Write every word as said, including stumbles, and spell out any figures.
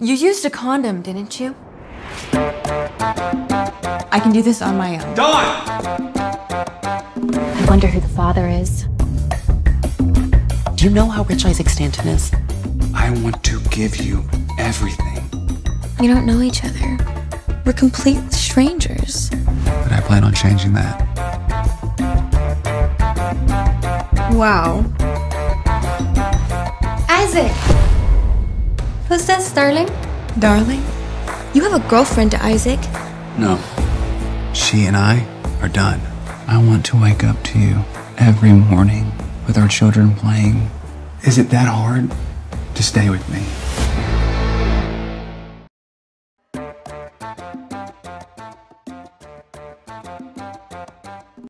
You used a condom, didn't you? I can do this on my own. Dawn! I wonder who the father is. Do you know how rich Isaac Stanton is? I want to give you everything. We don't know each other. We're complete strangers. But I plan on changing that. Wow. Isaac! Who's this, darling? Darling? You have a girlfriend, Isaac. No. She and I are done. I want to wake up to you every morning with our children playing. Is it that hard to stay with me?